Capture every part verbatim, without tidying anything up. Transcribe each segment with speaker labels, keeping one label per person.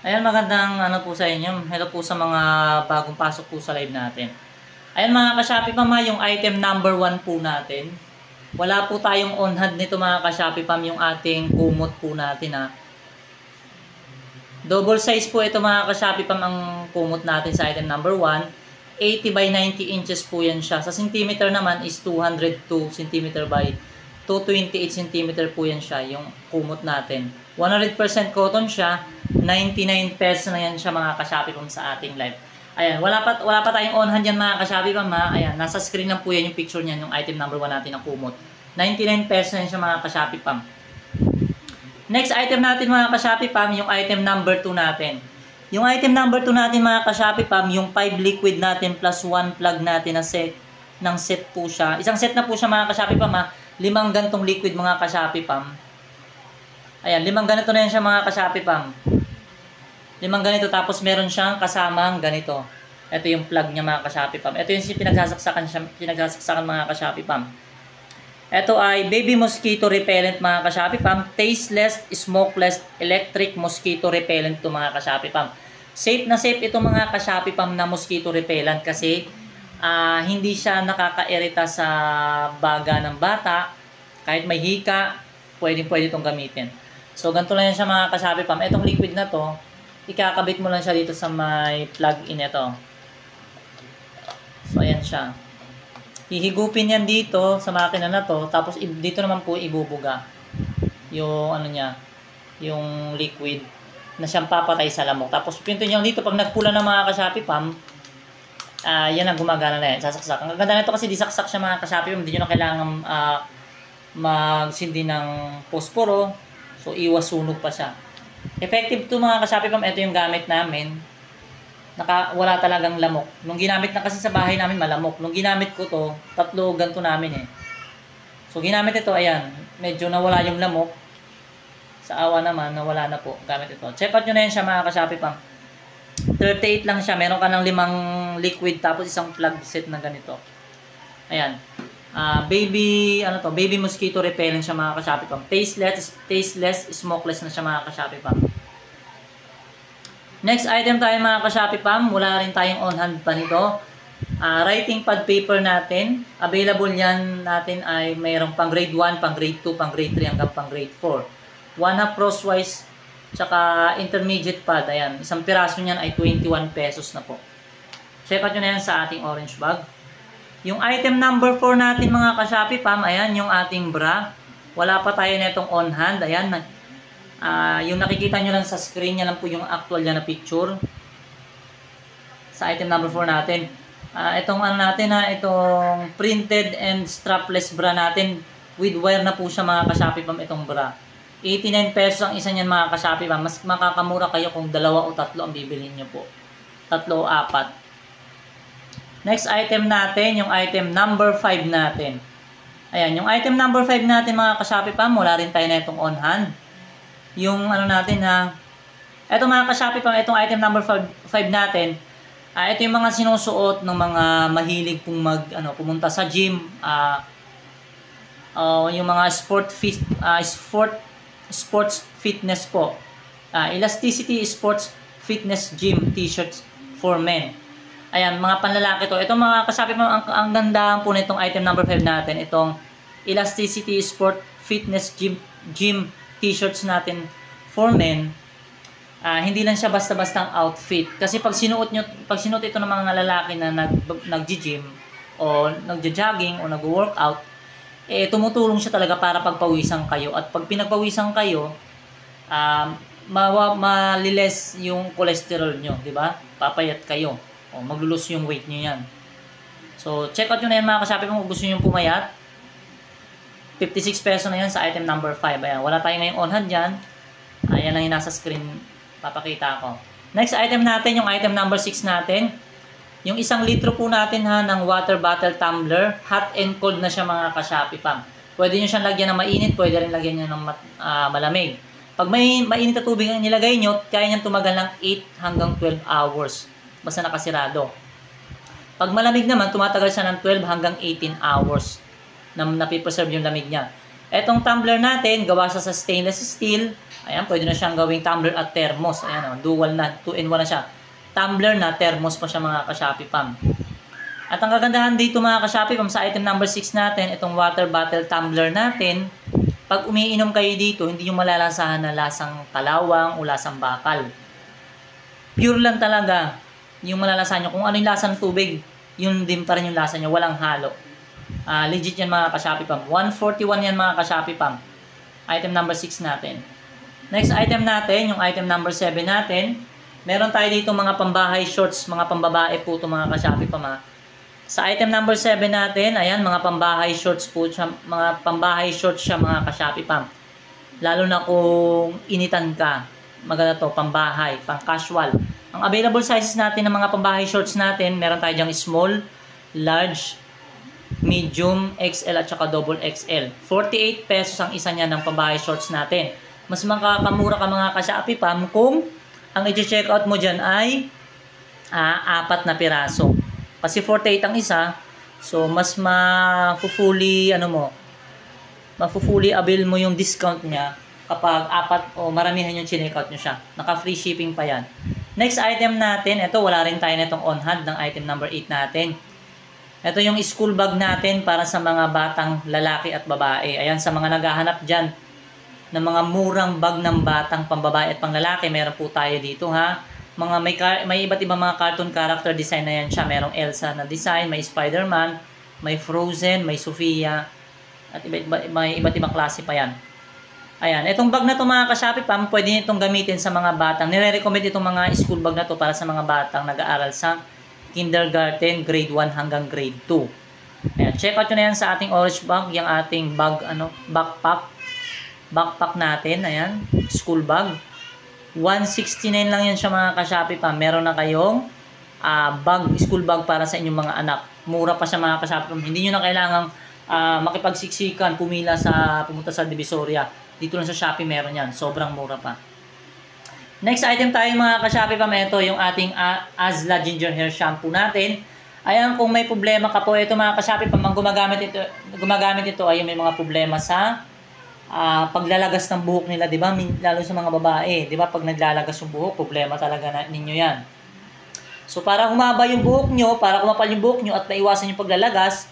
Speaker 1: Ayan, magandang ano po sa inyo. Hello po sa mga bagong pasok po sa live natin. Ayan mga ka-Shopee Pam, yung item number one po natin. Wala po tayong on hand nito mga ka-Shopee Pam, yung ating kumot po natin ha. Double size po ito mga ka-Shopee Pam ang kumot natin sa item number one. eighty by ninety inches po yan siya. Sa centimeter naman is two hundred two centimeter by two hundred twenty-eight centimeter po yan siya, yung kumot natin. one hundred percent cotton siya, ninety-nine pesos na yan siya mga ka-Shopee Pam sa ating live. Ayan, wala pa, wala pa tayong on hand yan mga ka-Shopee Pam ha. Ayan, nasa screen lang po yan yung picture niyan, yung item number one natin ng kumot. ninety-nine pesos na yan siya mga ka-Shopee Pam. Next item natin mga ka-Shopee Pam, yung item number two natin. Yung item number two natin mga ka-Shopee Pam, yung five liquid natin plus one plug natin na set, ng set po siya. Isang set na po siya mga ka-Shopee Pam ha. Limang gantong liquid mga ka-Shopee Pam. Ayan, limang ganito na yan siya mga ka-Shopee Pam. Limang ganito, tapos meron siyang kasamang ganito. Ito yung plug niya mga ka-Shopee Pam. Ito yung pinagsasaksakan siya, pinagsasaksakan mga ka-Shopee Pam. Ito ay baby mosquito repellent mga ka-Shopee Pam. Tasteless, smokeless, electric mosquito repellent to mga ka-Shopee Pam. Safe na safe ito mga ka-Shopee Pam na mosquito repellent kasi uh, hindi siya nakakairita sa baga ng bata. Kahit may hika, pwedeng pwede itong gamitin. So ganito lang yan siya mga ka-Shopee Pam. Itong liquid na to, ikakabit mo lang siya dito sa may plug-in ito. So ayan siya. Hihigupin yan dito sa makina na to, tapos dito naman po ibubuga yung ano niya, yung liquid na siyang papatay sa lamok. Tapos pinto niyo dito pag nagpula ng mga ka-Shopee Pam, uh, yan ang gumagana na yan, sasaksak. Ang ganda nito kasi di saksak siya mga ka-Shopee Pam, hindi niyo na kailangan uh, magsindi ng posporo, so iwas sunog pa siya. Effective to mga ka-Shopee Pam, ito yung gamit namin. Naka, wala talagang lamok. Nung ginamit na kasi sa bahay namin malamok. Nung ginamit ko to, tatlo ganito namin eh. So ginamit ito, ayan, medyo nawala yung lamok. Sa awa naman, nawala na po gamit ito. Check out nyo na yan siya mga ka-Shopee Pam. thirty-eight lang siya. Meron ka ng limang liquid tapos isang plug set na ganito. Ayan. Uh, baby, ano to, baby mosquito repellent siya mga ka-Shopee Pam. Tasteless, tasteless, smokeless na siya mga ka-Shopee Pam. Next item tayo mga ka-Shopee Pam, wala rin tayong on hand pa nito. Uh, writing pad paper natin, available yan natin ay mayroong pang grade one, pang grade two, pang grade three, hanggang pang grade four. One half crosswise, tsaka intermediate pad, ayan. Isang piraso niyan ay twenty-one pesos na po. Check out nyo na yan sa ating orange bag. Yung item number four natin mga ka-Shopee Pam, ayan, yung ating bra. Wala pa tayo netong on hand, ayan. Uh, yung nakikita nyo lang sa screen niya lang po yung actual niya na picture sa item number four natin. Uh, itong ano natin ha, itong printed and strapless bra natin, with wire na po siya mga ka-Shopee Pam itong bra. eighty-nine pesos ang isa niyan mga ka-Shopee Pam. Mas makakamura kayo kung dalawa o tatlo ang bibilhin nyo po. Tatlo o apat. Next item natin, yung item number five natin. Ayan, yung item number five natin mga ka-Shopee Pam, wala rin tayo na itong on hand. Yung ano natin ha, eto mga ka-Shopee Pam, itong item number five natin, uh, ito yung mga sinusuot ng mga mahilig pong mag, ano, pumunta sa gym, uh, uh, yung mga sport fit, uh, sport, sports fitness po, uh, Elasticity Sports Fitness Gym T-shirts for men. Ayan, mga panlalaki to. Itong mga ka-Shopee Pam, ang, ang ganda po nitong item number five natin, itong Elasticity Sport Fitness Gym, Gym T-shirts natin for men. Uh, hindi lang siya basta-bastang outfit. Kasi pag sinuot nyo, pag sinuot ito ng mga lalaki na nag, nag-gym o nag-jogging o nag-workout, eh tumutulong siya talaga para pagpawisan kayo. At pag pinagpawisan kayo, um, ma maliles yung cholesterol nyo, di ba? Papayat kayo. O maglulus yung weight nyo yan. So, check out nyo na yan mga ka-Shopee kung gusto nyo pumayat. fifty-six peso na yan sa item number five. Ayan, wala tayo ngayong on hand dyan. Ayan lang yung nasa screen, papakita ko. Next item natin, yung item number six natin. Yung isang litro po natin ha, ng water bottle tumbler. Hot and cold na siya mga ka-Shopee Pam. Pwede nyo siyang lagyan ng mainit, pwede rin lagyan nyo ng uh, malamig. Pag may mainit na tubig ang nilagay nyo, kaya nyo tumagal ng eight hanggang twelve hours. Basta nakasirado. Pag malamig naman, tumatagal siya ng twelve hanggang eighteen hours. Na napipreserve yung lamig niya. Etong tumbler natin, gawa siya sa stainless steel. Ayan, pwede na siyang gawing tumbler at thermos. Ayan, oh, dual na, two in one na siya. Tumbler na thermos pa siya mga ka-Shopee Pam. At ang kagandahan dito mga ka-Shopee Pam, sa item number six natin, itong water bottle tumbler natin, pag umiinom kayo dito, hindi nyo malalasahan na lasang kalawang o lasang bakal. Pure lang talaga yung malalasahan nyo. Kung ano yung lasa ng tubig, yun din pa rin yung lasa nyo, walang halo. Uh, legit yan mga ka-Shopee Pam. one forty-one yan mga ka-Shopee Pam. Item number six natin. Next item natin, yung item number seven natin, meron tayo dito mga pambahay shorts, mga pambabae po ito mga ka-Shopee Pam ha. Sa item number seven natin, ayan, mga pambahay shorts po siya, mga pambahay shorts siya mga ka-Shopee Pam. Lalo na kung initan ka, maganda to, pambahay, pang casual. Ang available sizes natin ng mga pambahay shorts natin, meron tayo dyang small, large, medium, X L at saka double X L. forty-eight pesos ang isa niya ng pambahay shorts natin. Mas makakamura ka mga ka-Shopee Pam kung ang i-check out mo dyan ay ah, apat na piraso. Kasi forty-eight ang isa, so mas ma-fully ano mo, ma-fully avail mo yung discount niya kapag apat o maramihan yung check out nyo siya. Naka-free shipping pa yan. Next item natin, ito wala rin tayo netong on hand ng item number eight natin. Ito yung school bag natin para sa mga batang lalaki at babae. Ayan, sa mga naghahanap dyan ng mga murang bag ng batang pambabae at panglalaki, meron po tayo dito ha. Mga may, may iba't ibang mga cartoon character design na yan siya. Merong Elsa na design, may Spider-Man, may Frozen, may Sofia, at iba, iba, may iba't ibang klase pa yan. Ayan, itong bag na to mga ka-Shopee Pam, pwede nyo itong gamitin sa mga batang. Nire-recommend itong mga school bag na to para sa mga batang nag-aaral sa kindergarten, grade one hanggang grade two. Ayan, check out nyo na yan sa ating orange bag, yung ating bag, ano, backpack. Backpack natin, ayan, school bag. one sixty-nine lang yan siya mga ka-Shopee Pam. Meron na kayong uh, bag, school bag para sa inyong mga anak. Mura pa siya mga ka-Shopee Pam. Hindi nyo na kailangang uh, makipagsiksikan, pumila sa, pumunta sa Divisoria. Dito lang sa Shopee meron yan. Sobrang mura pa. Next item tayo mga ka-Shopee Pam. Ito yung ating uh, Azla Ginger Hair Shampoo natin. Ayan, kung may problema ka po, ito mga ka-Shopee Pam, ang gumagamit ito, gumagamit ito ay may mga problema sa Uh, paglalagas ng buhok nila, di ba? Lalo sa mga babae, di ba? Pag naglalagas yung buhok, problema talaga na, ninyo yan. So, para humaba yung buhok nyo, para kumapal yung buhok nyo at maiwasan yung paglalagas,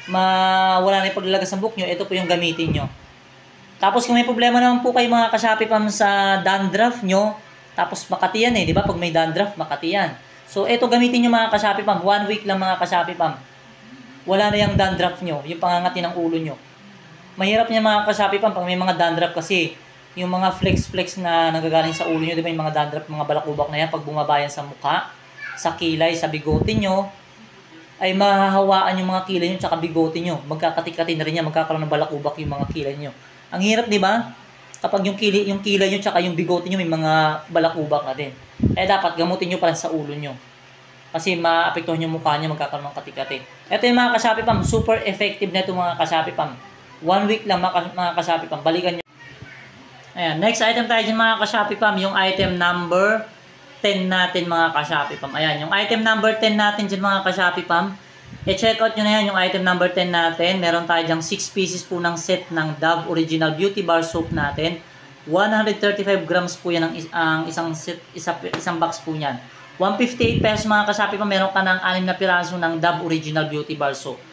Speaker 1: mawala na yung paglalagas ng buhok nyo, ito po yung gamitin nyo. Tapos, kung may problema naman po kayo mga ka-Shopee Pam sa dandruff nyo, tapos Makati yan eh, di ba? Pag may dandruff, Makati yan. So, ito gamitin nyo mga ka-Shopee Pam. One week lang mga ka-Shopee Pam. Wala na yung dandruff nyo, yung pangangati ng ulo nyo. Mahirap niya mga ka-Shopee Pam pag may mga dandruff kasi yung mga flex-flex na nagagaling sa ulo nyo, di ba yung mga dandruff, mga balakubak na yan, pag bumabayan sa mukha, sa kilay, sa bigote nyo, ay mahahawaan yung mga kilay nyo tsaka bigote nyo. Magkakati-kati na rin yan, magkakaroon ng balakubak yung mga kilay nyo. Ang hirap, di ba? Kapag yung kilay, yung kilay nyo tsaka yung bigote nyo, may mga balakubak na din. Eh dapat gamutin nyo pa rin sa ulo nyo. Kasi maapektuhan yung mukha nyo, magkakaroon ng kati-kati. Ito yung mga ka-Shopee Pam, super effective na ito mga ka-Shopee Pam. One week lang mga, mga ka-Shopee Pam. Balikan nyo. Ayan. Next item tayo dyan mga ka-Shopee Pam. Yung item number ten natin mga ka-Shopee Pam. Ayan. Yung item number ten natin dyan mga ka-Shopee Pam. I-check out nyo na yan yung item number ten natin. Meron tayo dyan six pieces po ng set ng Dove Original Beauty Bar Soap natin. one hundred thirty-five grams po yan ang, ang isang set, isa, isang box po yan. one fifty-eight pesos mga ka-Shopee Pam. Meron ka ng anim na piraso ng Dove Original Beauty Bar Soap.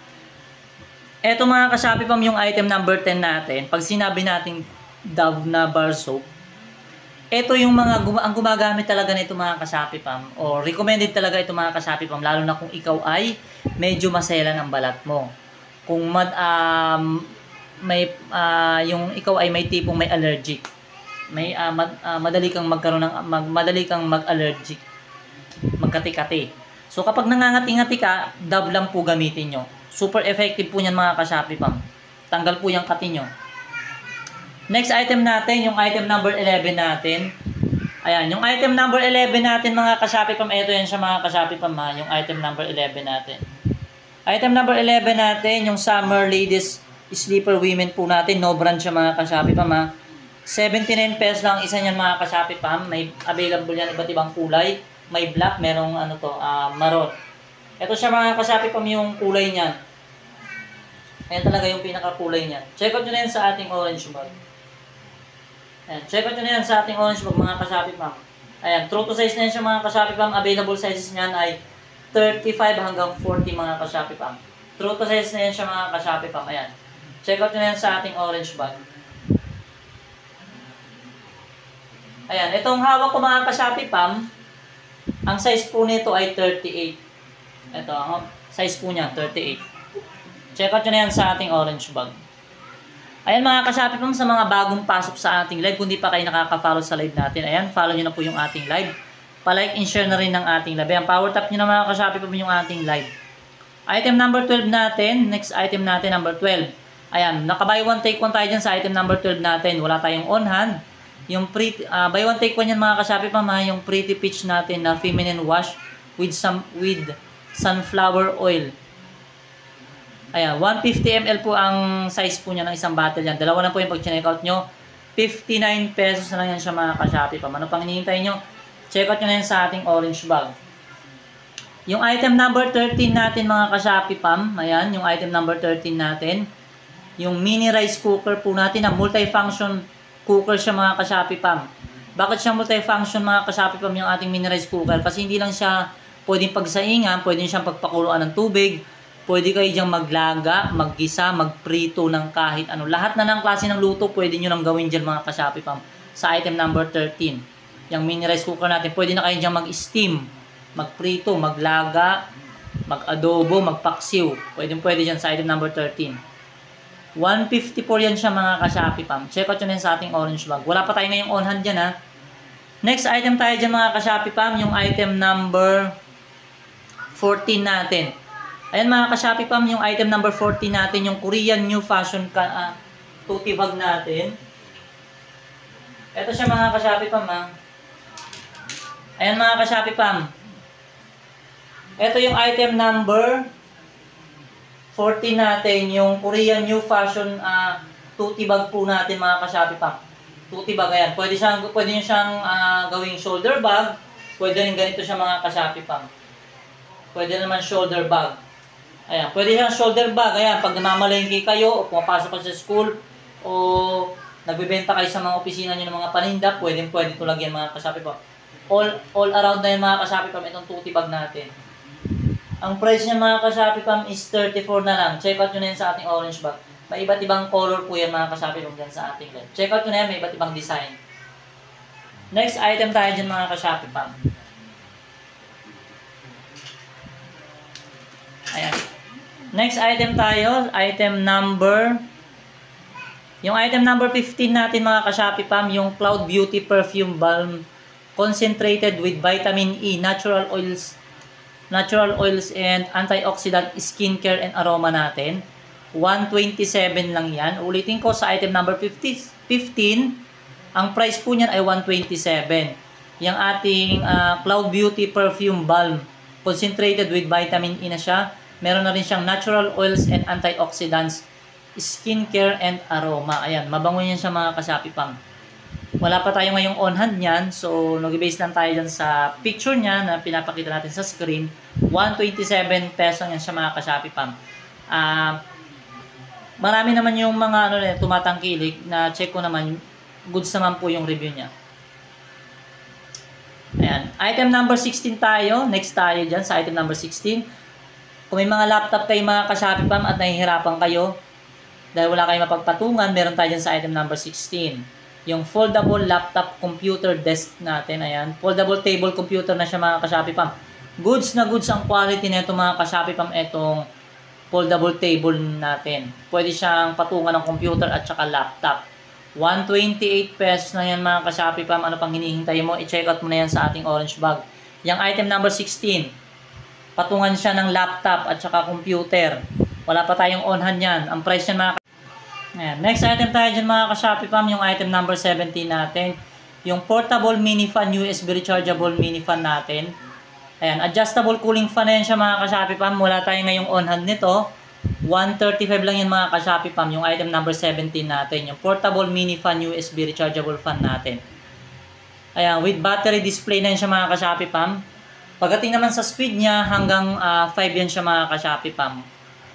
Speaker 1: Eto mga ka-Shopee Pam, yung item number ten natin. Pag sinabi natin Dove na bar soap, ito yung mga gum ang gumagamit talaga nito mga ka-Shopee Pam, o recommended talaga ito mga ka-Shopee Pam, lalo na kung ikaw ay medyo maselan ang balat mo. Kung mad, um, may uh, yung ikaw ay may tipong may allergic, may uh, mad, uh, madali kang magkaroon ng mag, madali kang mag-allergic, magkati-kati. So kapag nangangati-ngati ka, Dove lang po gamitin nyo. Super effective po niyan mga ka-Shopee Pam. Tanggal po yung kati nyo. Next item natin, yung item number eleven natin. Ayan, yung item number eleven natin mga ka-Shopee Pam. Ito yan siya mga ka-Shopee Pam ha, yung item number eleven natin. Item number eleven natin, yung Summer Ladies Sleeper Women po natin. No brand siya mga ka-Shopee Pam ha. seventy-nine pesos lang isa niyan mga ka-Shopee Pam. May available yan iba't ibang kulay. May black, merong ano to, uh, maroon. Ito siya mga ka-Shopee Pam yung kulay niyan. Ayan talaga yung pinaka-kulay niya. Check out nyo na yan sa ating orange bag. Ayan, check out nyo na yan sa ating orange bag mga ka-Shopee Pam. Ayan, true to size na yan siya mga ka-Shopee Pam. Available sizes niyan ay thirty-five hanggang forty mga ka-Shopee Pam. True to size na yan siya mga ka-Shopee Pam. Ayan, check out nyo na yan sa ating orange bag. Ayan, itong hawak ko mga ka-Shopee Pam, ang size po nito ay thirty-eight. Ito, ang size po niya, thirty-eight. Check out nyo na yan sa ating orange bag. Ayan mga ka-Shopee Pam, sa mga bagong pasok sa ating live, kung di pa kayo nakaka-follow sa live natin, ayan, follow nyo na po yung ating live. Pa-like and share na rin ng ating live. Ayan, power tap nyo na mga ka-Shopee Pam yung ating live. Item number twelve natin, next item natin, number twelve. Ayan, naka-buy one take one tayo dyan sa item number twelve natin. Wala tayong on hand. Yung pretty, uh, buy one take one yan mga ka-Shopee Pam, ha, yung pretty peach natin na feminine wash with some with sunflower oil. Ayan, one hundred fifty milliliters po ang size po niya ng isang bottle yan. Dalawa na po yung pag-check out nyo. fifty-nine pesos na lang yan siya mga ka-Shopee Pam. Ano pang hinihintay nyo? Check out nyo na yan sa ating orange bag. Yung item number thirteen natin mga ka-Shopee Pam. Ayan, yung item number thirteen natin. Yung mini rice cooker po natin na multi-function cooker siya mga ka-Shopee Pam. Bakit siya multi-function mga ka-Shopee Pam yung ating mini rice cooker? Kasi hindi lang siya pwedeng pagsaingan, pwedeng siyang pagpakuluan ng tubig. Pwede kayo diyang maglaga, maggisa, magprito ng kahit ano. Lahat na ng klase ng luto, pwede nyo nang gawin dyan mga ka-Shopee Pam. Sa item number thirteen. Yung mini rice cooker natin, pwede na kayo diyang mag-steam, magprito, maglaga, mag-adobo, magpaksiw. Pwede pwede dyan sa item number thirteen. one fifty-four yan siya mga ka-Shopee Pam. Check out yun sa ating orange bag. Wala pa tayo ngayong on hand dyan ha. Next item tayo dyan mga ka-Shopee Pam, yung item number fourteen natin. Ayan mga ka-Shopee Pam, yung item number fourteen natin, yung Korean New Fashion ka, uh, tote bag natin. Ito siya mga ka-Shopee Pam ha. Ayan mga ka-Shopee Pam. Ito yung item number fourteen natin, yung Korean New Fashion uh, tote bag po natin mga ka-Shopee Pam. Tote bag, ayan. Pwede, siyang, pwede nyo siyang uh, gawing shoulder bag. Pwede rin ganito siya mga ka-Shopee Pam. Pwede naman shoulder bag. Ayan, pwede siyang shoulder bag. Ayan, pag namamalengke kayo o pumapasok kayo sa school o nagbebenta kayo sa mga opisina nyo ng mga paninda, pwede pwede ito lagyan mga ka-Shopee Pam. All, all around na yung mga ka-Shopee Pam itong tote bag natin. Ang price niya mga ka-Shopee Pam is thirty-four na lang. Check out nyo na yan sa ating orange bag. May iba't ibang color po yan mga ka-Shopee Pam dyan sa ating live. Check out nyo na yan, may iba't ibang design. Next item tayo dyan mga ka-Shopee Pam. Ayan. Next item tayo, item number, yung item number fifteen natin mga ka-Shopee Pam, yung Cloud Beauty Perfume Balm concentrated with vitamin E, natural oils, natural oils and antioxidant skincare and aroma natin. one twenty-seven lang yan. Ulitin ko sa item number fifteen, ang price po niyan ay one twenty-seven. Yung ating uh, Cloud Beauty Perfume Balm concentrated with vitamin E na siya. Meron na rin siyang natural oils and antioxidants, skincare and aroma. Ayan, mabango yan siya mga ka-Shopee Pam. Wala pa tayo ngayong on hand niyan, so nag-base lang tayo dyan sa picture niya na pinapakita natin sa screen. one twenty-seven pesos yan siya mga ka-Shopee Pam. Uh, marami naman yung mga ano, tumatangkilik na check ko naman, goods naman po yung review niya. Ayan, item number sixteen tayo. Next tayo dyan sa item number sixteen. Kung may mga laptop kayo mga ka-Shopee Pam at nahihirapan kayo dahil wala kayong mapagpatungan, meron tayo dyan sa item number sixteen. Yung foldable laptop computer desk natin. Ayan, foldable table computer na siya mga ka-Shopee Pam. Goods na goods ang quality nito mga ka-Shopee Pam, itong foldable table natin. Pwede siyang patungan ng computer at saka laptop. one twenty-eight pesos na yan mga ka-Shopee Pam. Ano pang hinihintay mo? I-check out mo na yan sa ating orange bag. Yung item number sixteen. Patungan siya ng laptop at saka computer. Wala pa tayong on hand yan. Ang price niyan mga Ayan. Next item tayo dyan mga ka-Shopee Pam, yung item number seventeen natin. Yung portable mini fan, U S B rechargeable mini fan natin. Ayan, adjustable cooling fan na yan siya mga ka-Shopee Pam. Wala tayo ngayong on hand nito. one thirty-five lang yan mga ka-Shopee Pam, yung item number seventeen natin. Yung portable mini fan, U S B rechargeable fan natin. Ayan, with battery display na yan siya mga ka-Shopee Pam. Pagdating naman sa speed niya, hanggang uh, five yan siya mga ka-Shopee Pam.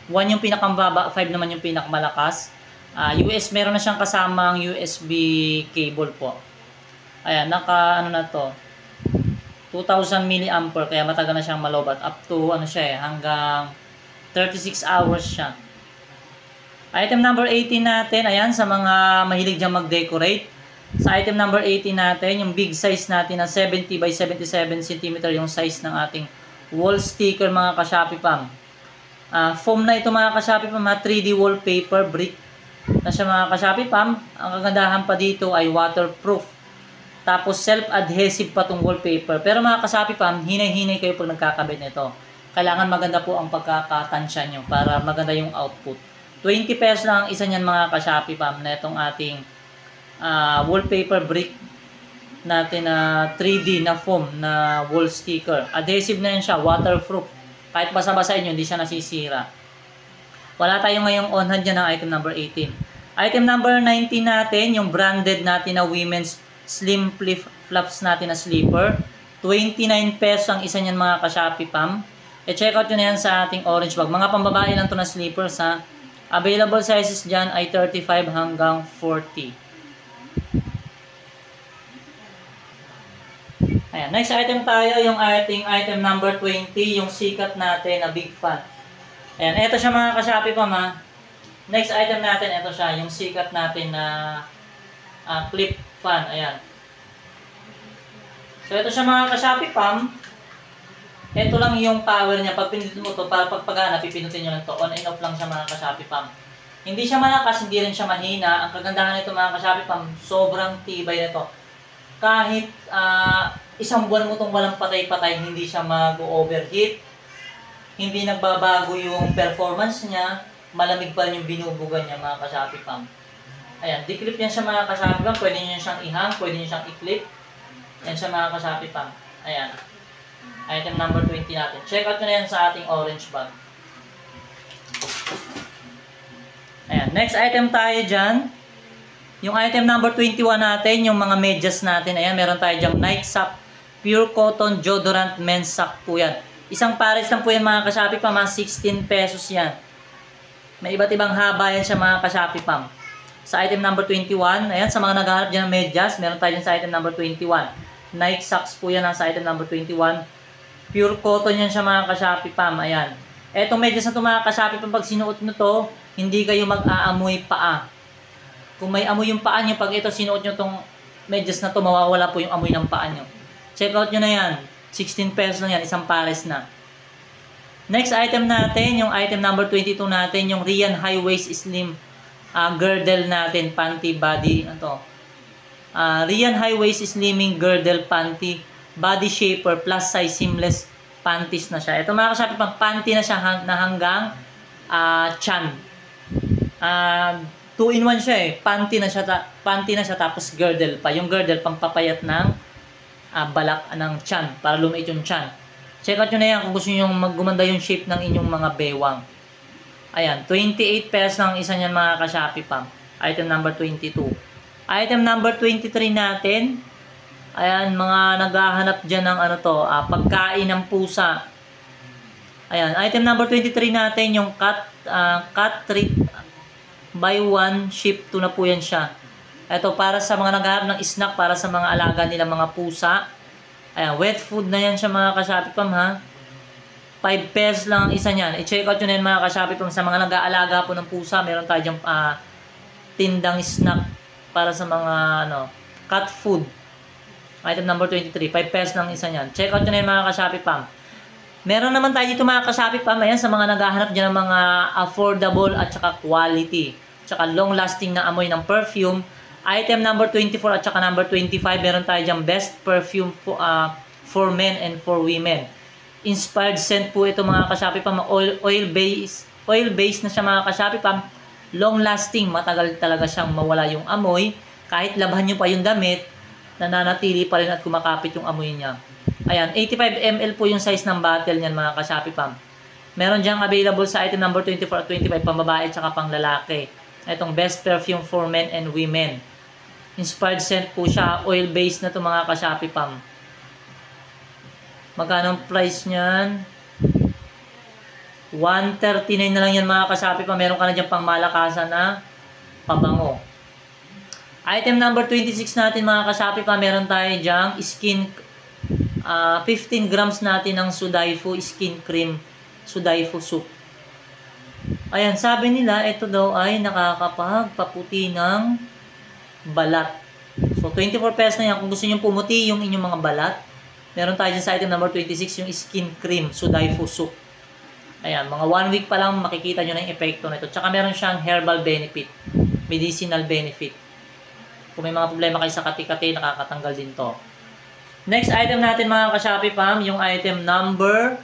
Speaker 1: one yung pinakamababa, five naman yung pinakamalakas. Uh, U S, meron na siyang kasamang U S B cable po. Ayan, naka ano na to, two thousand milliampere, kaya matagal na siyang malobat. Up to ano siya eh, hanggang thirty-six hours siya. Item number eighteen natin, ayan, sa mga mahilig dyan mag-decorate. Sa item number eighteen natin, yung big size natin na seventy by seventy-seven centimeter yung size ng ating wall sticker mga ka-Shopee Pam. Uh, foam na ito mga ka-Shopee Pam, ha? three D wallpaper brick na siya mga ka-Shopee Pam. Ang kagandahan pa dito ay waterproof. Tapos self-adhesive pa itong wallpaper. Pero mga ka-Shopee Pam, hinay-hinay kayo pag nagkakabit nito. Kailangan maganda po ang pagkakatansya nyo para maganda yung output. twenty pesos lang ang isa niyan mga ka-Shopee Pam na itong ating uh, wallpaper brick natin na uh, three D na foam na wall sticker. Adhesive na yan siya, waterproof. Kahit basa-basain nyo, hindi siya nasisira. Wala tayo ngayong on-hand dyan ng item number eighteen. Item number nineteen natin, yung branded natin na women's slim flip-flops natin na sleeper. twenty-nine pesos ang isa niyan mga ka-Shopee Pam. E-check out nyo na yan sa ating orange bag. Mga pambabae lang to na sleepers ha. Available sizes dyan ay thirty-five hanggang forty. Ayan, next item tayo, yung ating item number twenty, yung sikat natin na big fan. Ayan, ito siya mga ka-Shopee Pam ha. Next item natin, ito siya, yung sikat natin na uh, clip fan. Ayan. So, ito siya mga ka-Shopee Pam. Ito lang yung power niya. Pag pinutin mo to, para pagpagana, pipinutin nyo lang to. On and off lang siya mga ka-Shopee Pam. Hindi siya malakas, hindi rin siya mahina. Ang kagandahan nito mga ka-Shopee Pam, sobrang tibay nito. Kahit uh, isang buwan mo itong walang patay-patay, hindi siya mag-overheat. Hindi nagbabago yung performance niya. Malamig pa rin yung binubugan niya mga ka-Shopee Pam. Ayan, di-clip yan siya mga ka-Shopee Pam. Pwede nyo siyang ihang, pwede nyo siyang i-clip. Yan siya mga ka-Shopee Pam. Ayan. Item number twenty natin. Check out nyo na yan sa ating orange bag. Ayan. Next item tayo dyan. Yung item number twenty-one natin, yung mga medyas natin. Ayan, meron tayo dyan Nike Sock Pure Cotton Deodorant Men's Sock po yan. Isang pares lang po yan mga ka-Shopee Pam. Mga sixteen pesos yan. May iba't ibang haba yan siya mga ka-Shopee Pam. Sa item number twenty-one, ayan, sa mga naghahanap dyan ng medyas, meron tayo dyan sa item number twenty-one. Nike Socks po yan sa item number twenty-one. Pure cotton yan siya mga ka-Shopee Pam. Ayan. Etong medyas na ito mga ka-Shopee Pam, pag sinuot nyo to, hindi kayo mag-aamoy paa. Kung may amoy yung paa nyo, pag ito sinuot nyo itong medyas na to, mawawala po yung amoy ng paa nyo. Check out nyo na yan. sixteen pesos lang yan, isang pares na. Next item natin, yung item number twenty-two natin, yung Rian High Waist Slim uh, Girdle natin, panty body. Ito. Uh, Rian High Waist Slimming Girdle Panty Body Shaper Plus Size Seamless Panties na siya. Ito mga ka-Shopee Pam, panty na siya hang, na hanggang uh, chan. Uh, two in one siya eh. Panty na siya, ta panty na siya tapos girdle pa. Yung girdle pampapayat ng uh, balak ng chan para lumiit yung chan. Check out nyo na yan kung gusto nyo maggumanda yung shape ng inyong mga bewang. Ayan, twenty-eight pesos ang isa niyan mga ka-Shopee Pam. Item number twenty-two. Item number twenty-three natin. Ayan, mga naghahanap dyan ng ano to, uh, pagkain ng pusa. Ayan, item number twenty-three natin, yung cat, uh, cat treat buy one, ship two na po yan siya. Ito, para sa mga naghahanap ng snack, para sa mga alaga nila mga pusa. Ayan, wet food na yan siya mga ka-Shopee Pam ha. five pesos lang ang isa niyan. I-check out yun yan mga ka-Shopee Pam. Sa mga nag-aalaga po ng pusa, meron tayo dyan uh, tindang snack para sa mga ano, cat food. Item number twenty-three, five pesos lang isa niyan. Check out nyo na yun mga ka-Shopee Pam. Meron naman tayo dito mga ka-Shopee Pam. Ayan, sa mga naghahanap dyan ng mga affordable at saka quality. Tsaka long lasting na amoy ng perfume. Item number twenty-four at saka number twenty-five. Meron tayo dyan best perfume for, uh, for men and for women. Inspired scent po ito mga ka-Shopee Pam. Oil, oil base, oil base na siya mga ka-Shopee Pam. Long lasting. Matagal talaga siyang mawala yung amoy. Kahit labhan nyo pa yung damit, nananatili pa rin at kumakapit yung amoy niya. Ayan, eighty-five milliliters po yung size ng bottle niyan mga ka-Shopee Pam. Meron diyang available sa item number twenty-four at twenty-five, pang babae at saka pang lalaki. Itong best perfume for men and women. Inspired scent po siya, oil based na to mga ka-Shopee Pam. Magkano ang price niyan? one thirty-nine na lang yan mga ka-Shopee pa. Meron ka na dyan pang malakasan na pabango. Item number twenty-six natin mga ka-Shopee pa. Meron tayo dyan skin uh, fifteen grams natin ng Sudaifu skin cream Sudaifu soup. Ayan, sabi nila ito daw ay nakakapagpaputi ng balat. So twenty-four pesos na yan kung gusto niyo pumuti yung inyong mga balat. Meron tayo dyan sa item number twenty-six yung skin cream Sudaifu soup. Ayan, mga one week pa lang makikita nyo na yung epekto nito. Tsaka meron siyang herbal benefit, medicinal benefit. Kung may mga problema kayo sa kati-kati, nakakatanggal din to. Next item natin mga ka-Shopee Pam, yung item number.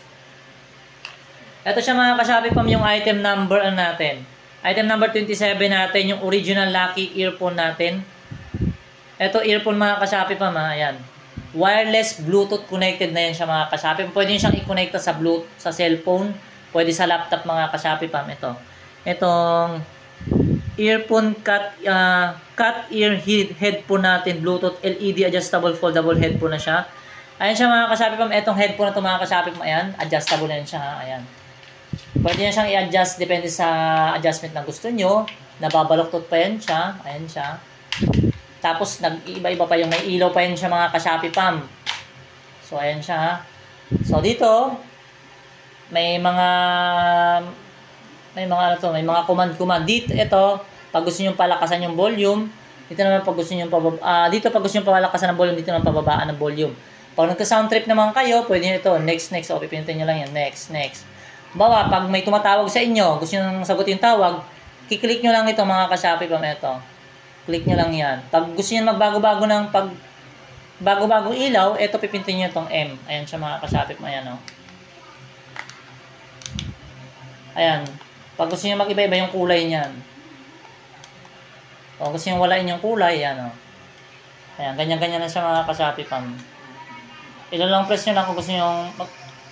Speaker 1: Ito siya mga ka-Shopee Pam, yung item number ano natin. Item number twenty-seven natin, yung original Lucky earphone natin. Ito earphone mga ka-Shopee Pam, ha? Ayan. Wireless Bluetooth connected na yan siya mga ka-Shopee. Pwede nyo siyang i-connect sa Bluetooth, sa cellphone. Pwede sa laptop mga ka-Shopee Pam. Ito. Itong earphone cut, uh, cut ear head, headphone natin. Bluetooth L E D adjustable foldable headphone na siya. Ayan siya mga ka-Shopee Pam. Itong headphone na ito mga ka-Shopee Pam. Ayan. Adjustable na yan siya. Ha? Ayan. Pwede nyo siyang i-adjust. Depende sa adjustment na gusto nyo. Nababaloktot pa yan siya. Ayan siya. Tapos, nag-iba-iba pa yung may ilaw pa yun siya mga ka-Shopee Pam. So, ayan siya ha. So, dito, may mga, may mga ano to, may mga command-command. Dito, ito, pag gusto nyo palakasan yung volume, dito naman pag gusto nyo pababa, uh, dito pag gusto nyo palakasan ng volume, dito naman pababaan ng volume. Pag nagka-sound trip naman kayo, pwede nyo ito, next, next, o pipindutin nyo lang yan, next, next. Bawa, pag may tumatawag sa inyo, gusto nyo sagutin yung tawag, kiklik nyo lang ito mga ka-Shopee Pam, ito. Click nyo lang yan. Pag gusto nyo magbago-bago ng pag bago-bagong ilaw, ito pipintin nyo itong M. Ayan siya mga ka-Shopee mo. Ayan o. Ayan. Pag gusto nyo mag-iba-iba yung kulay niyan. O gusto nyo walain yung kulay, ayan o. Ayan. Ganyan-ganyan na siya mga ka-Shopee Pam. Ilan lang press nyo lang kung gusto nyo mag...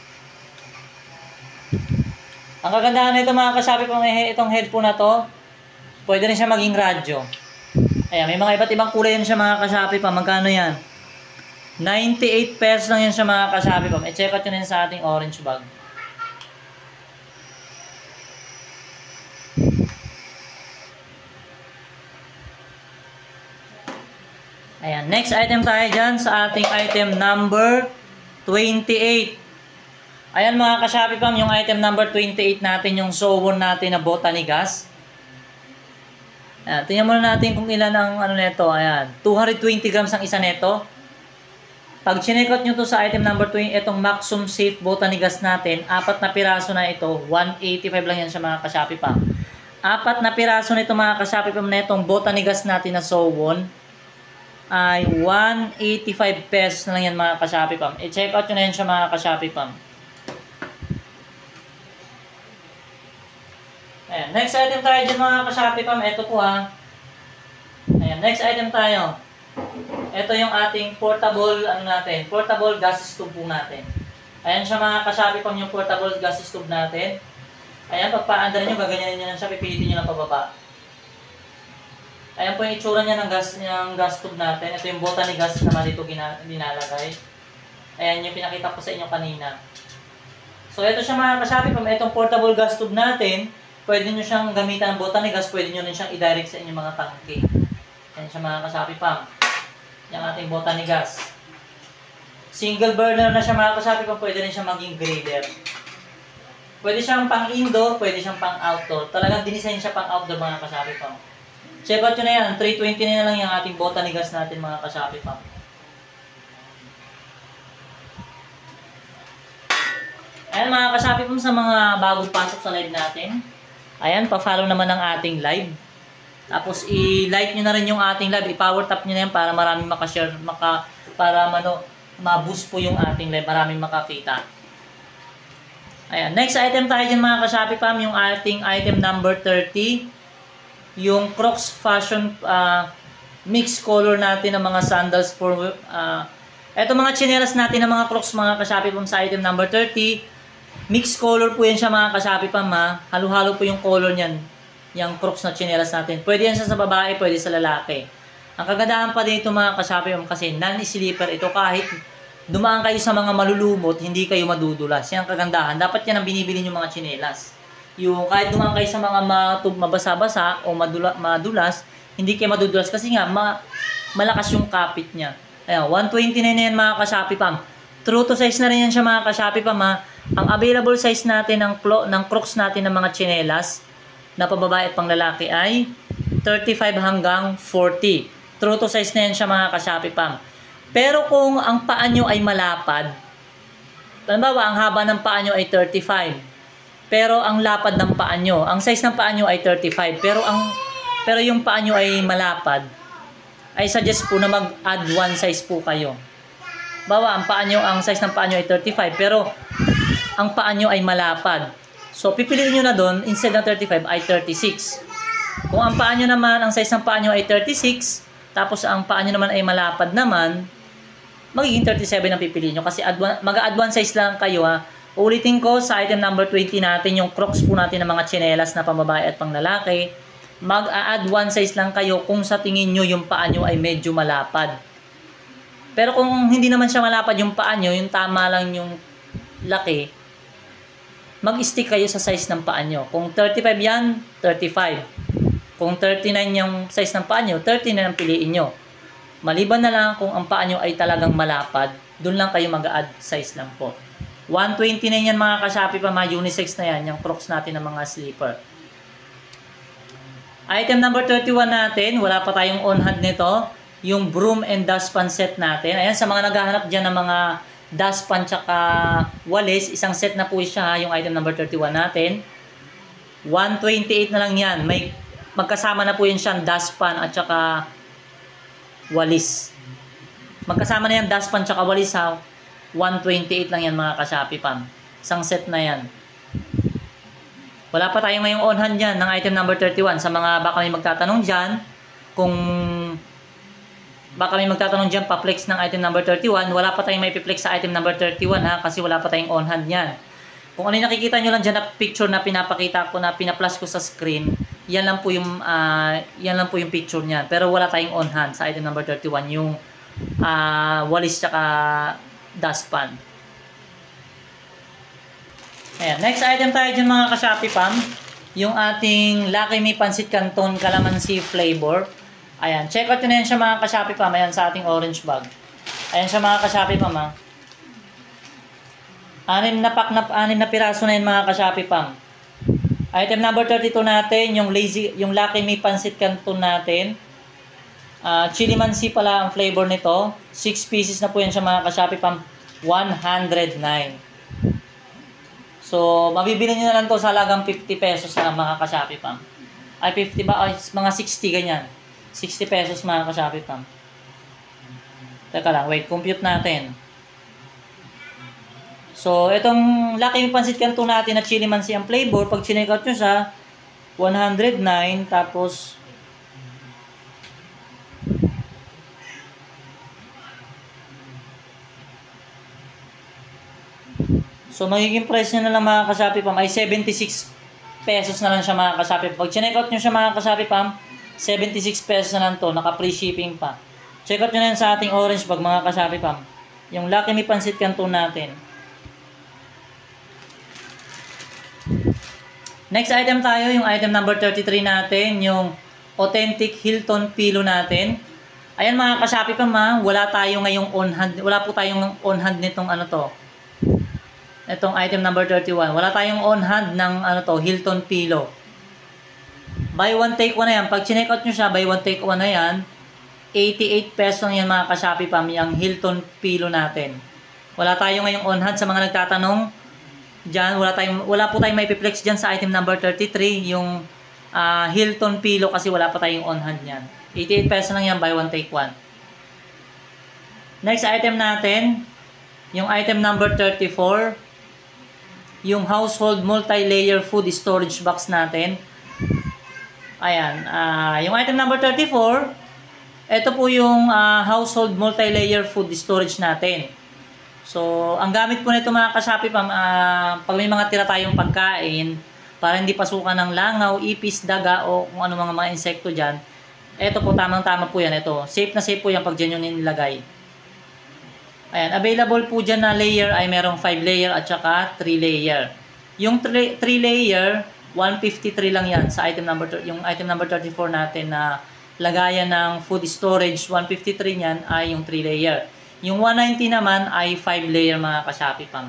Speaker 1: Ang kagandahan na ito mga ka-Shopee Pam, itong headphone na to, pwede rin siya maging radyo. Ayan, may mga iba't ibang kulay yan siya mga ka-Shopee Pam. Magkano yan? ninety-eight pesos lang yan siya mga ka-Shopee Pam. E-check out yun sa ating orange bag. Ayan, next item tayo dyan sa ating item number twenty-eight. Ayan mga ka-Shopee Pam, yung item number twenty-eight natin, yung Sowon natin na Botany Gas. Ayan, tingnan muna natin kung ilan ang ano nito. Ayan, two hundred twenty grams ang isa nito. Pag chinekot nyo to sa item number twenty, itong Maxum Safe Botany Gas natin, apat na piraso na ito, one eighty-five lang yan sa mga ka-Shopee Pam. Apat na piraso nito mga ka-Shopee Pam na itong Botany Gas natin na Sowon ay one eighty-five pesos na lang yan mga ka-Shopee Pam. I-check out nyo na yan siya mga ka-Shopee Pam. Ayan, next item tayo dyan mga ka-Shopee Pam. Ito po ha. Ayan, next item tayo. Ito yung ating portable, ano natin, portable gas stove po natin. Ayan siya mga ka-Shopee Pam, yung portable gas stove natin. Ayan, pagpa-under nyo, gaganyanin nyo lang siya, pipilitin nyo lang pababa. Ayan po yung itsura niya ng gas, ng gas stove natin. Ito yung Botany Gas naman dito dinalagay. Ayan yung pinakita ko sa inyo kanina. So ito siya mga ka-Shopee Pam, itong portable gas stove natin. Pwede nyo siyang gamitan ng Botany Gas, pwede nyo rin siyang i-direct sa inyong mga tangke. Yan siya mga ka-Shopee Pam. Yung ating Botany Gas. Single burner na siya mga ka-Shopee Pam, pwede rin siyang maging griller. Pwede siyang pang indoor, pwede siyang pang outdoor. Talagang dinisign siya pang outdoor mga ka-Shopee Pam. Check out nyo na yan, three twenty na lang yung ating Botany Gas natin mga ka-Shopee Pam. Ayan mga ka-Shopee Pam, sa mga bagong pasok sa live natin. Ayan, pa-follow naman ang ating live. Tapos i-like nyo na rin yung ating live, i-power tap nyo na yan para maraming makashare, maka, para mano, ma-boost po yung ating live, maraming makakita. Ayan, next item tayo dyan mga ka-Shopee Pam, yung ating item number thirty. Yung Crocs Fashion uh, mix color natin ng mga sandals for, uh, eto mga chinelas natin ng mga Crocs mga ka-Shopee Pam sa item number thirty. Mix color po yan siya mga ka-Shopee Pam ha. Halo-halo po yung color niyan. Yung Crocs na chinelas natin. Pwede yan siya sa babae, pwede sa lalaki. Ang kagandahan pa dito mga ka-Shopee Pam kasi non-slipper ito kahit dumaan kayo sa mga malulumot, hindi kayo madudulas. Yan ang kagandahan. Dapat yan ang binibili yung mga tsinelas. Yung kahit dumaan kayo sa mga matub, mabasa-basa o madula, madulas, hindi kayo madudulas kasi nga ma, malakas yung kapit niya. Ayan, one twenty-nine na yan mga ka-Shopee Pam. True to size na rin yan siya mga ka-Shopee Pam ha. Ang available size natin ng, ng Crocs natin ng mga tsinelas na pambabae at panglalaki ay thirty-five hanggang forty. True to size na yan siya mga ka-Shopee Pam. Pero kung ang paa nyo ay malapad, halimbawa ang haba ng paa nyo ay thirty-five, pero ang lapad ng paa nyo, ang size ng paa nyo ay thirty-five, pero ang pero yung paa nyo ay malapad, ay suggest po na mag-add one size po kayo. Bawa, ang paa nyo, ang size ng paa nyo ay thirty-five, pero ang paa nyo ay malapad. So, pipiliin nyo na doon, instead ng thirty-five ay thirty-six. Kung ang paa nyo naman, ang size ng paa nyo ay thirty-six, tapos ang paa nyo naman ay malapad naman, magiging thirty-seven ang pipiliin nyo kasi mag-add one size lang kayo ha. Ulitin ko sa item number twenty natin, yung Crocs po natin ng mga tsinelas na pambabae at panglalaki, mag-add one size lang kayo kung sa tingin nyo yung paa nyo ay medyo malapad. Pero kung hindi naman siya malapad yung paa nyo, yung tama lang yung laki, mag-stick kayo sa size ng paa nyo. Kung thirty-five yan, thirty-five. Kung thirty-nine yung size ng paa nyo, thirty-nine ang piliin nyo. Maliban na lang kung ang paa nyo ay talagang malapad, doon lang kayo mag-add size lang po. one twenty-nine yan mga ka-Shopee pa, mga unisex na yan, yung Crocs natin ng mga slipper. Item number thirty-one natin, wala pa tayong on-hand nito, yung broom and dustpan set natin. Ayan, sa mga naghahanap dyan ng mga dustpan tsaka walis, isang set na po siya, yung item number thirty-one natin. one twenty-eight na lang yan, may magkasama na po yun siyang dustpan at tsaka walis. Magkasama na yan, dustpan tsaka walis ha. one twenty-eight lang yan mga ka-Shopee Pam. Isang set na yan. Wala pa tayong ngayong on-hand yan ng item number thirty-one. Sa mga baka may magtatanong dyan, kung baka may magtatanong dyan, pa-flex ng item number thirty-one, wala pa tayong may pi-flex sa item number thirty-one ha, kasi wala pa tayong on-hand yan. Kung ano yung nakikita nyo lang dyan na picture na pinapakita ko, na pina-flash ko sa screen, yan lang po yung uh, yan lang po yung picture niyan. Pero wala tayong on hand sa item number thirty-one, yung uh, walis tsaka dustpan. Ayan, next item tayo dyan mga ka-Shopee Pam, yung ating Lucky Me Pancit Canton Calamansi flavor. Ayan, check out nyo na yan siya mga ka-Shopee Pam. Ayan sa ating orange bag. Ayan siya mga ka-Shopee Pam ha. Anim na pack na, anim na piraso na yun mga ka-Shopee Pam. Item number thirty-two natin, yung lazy, yung Lucky Me Pancit Canton natin. Uh, chili mansi pala ang flavor nito. six pieces na po yan siya mga ka-Shopee Pam. one hundred nine. So, mabibili nyo na lang to sa halagang fifty pesos na mga ka-Shopee Pam. Ay, fifty ba? Ay, mga sixty ganyan. sixty pesos mga ka-Shopee Pam. Teka lang, wait, compute natin. So, itong Lucky Me Pancit Canton natin na chili mansi ang flavor, pag chinek out nyo siya, one hundred nine, tapos so, magiging price nyo na lang mga ka-Shopee Pam ay seventy-six pesos na lang siya mga ka-Shopee Pam. Pag chinek out nyo siya mga ka-Shopee Pam, seventy-six pesos na lang to, naka-free shipping pa. Check out nyo na yan sa ating orange bag mga ka-Shopee Pam. Yung Lucky Me Pancit Canton natin. Next item tayo, yung item number thirty-three natin, yung authentic Hilton pillow natin. Ayan mga ka-Shopee Pam ha, wala tayo ngayong on hand, wala po tayong on hand nitong ano to. Itong item number thirty-one. Wala tayong on hand ng ano to, Hilton pillow. Buy one take one na yan. Pag chinek out nyo siya, buy one take one na yan. eighty-eight pesos lang yan mga ka-Shopee Pam, yung Hilton pillow natin. Wala tayo ngayong on hand sa mga nagtatanong. Diyan, wala tayong wala po tayong may pi-flex diyan sa item number thirty-three, yung uh, Hilton pillow kasi wala pa tayong on hand niyan. eighty-eight pesos lang yan, buy one take one. Next item natin, yung item number thirty-four, yung household multi-layer food storage box natin. Ayan, uh, yung item number thirty-four, ito po yung uh, household multi-layer food storage natin. So, ang gamit po nito mga ka-Shopee Pam, uh, pag may mga tira tayong pagkain, para hindi pasukan ng langaw, ipis, daga, o kung ano mga mga insekto dyan, ito po, tamang-tama po yan. Ito, safe na safe po yan pag dyan yung nilagay. Ayan, available po dyan na layer ay merong five layer at saka three layer. Yung three layer, one fifty-three lang yan sa item number, yung item number thirty-four natin na lagayan ng food storage, one fifty-three niyan ay yung three layer. Yung one ninety naman ay five layer mga ka-Shopee Pam.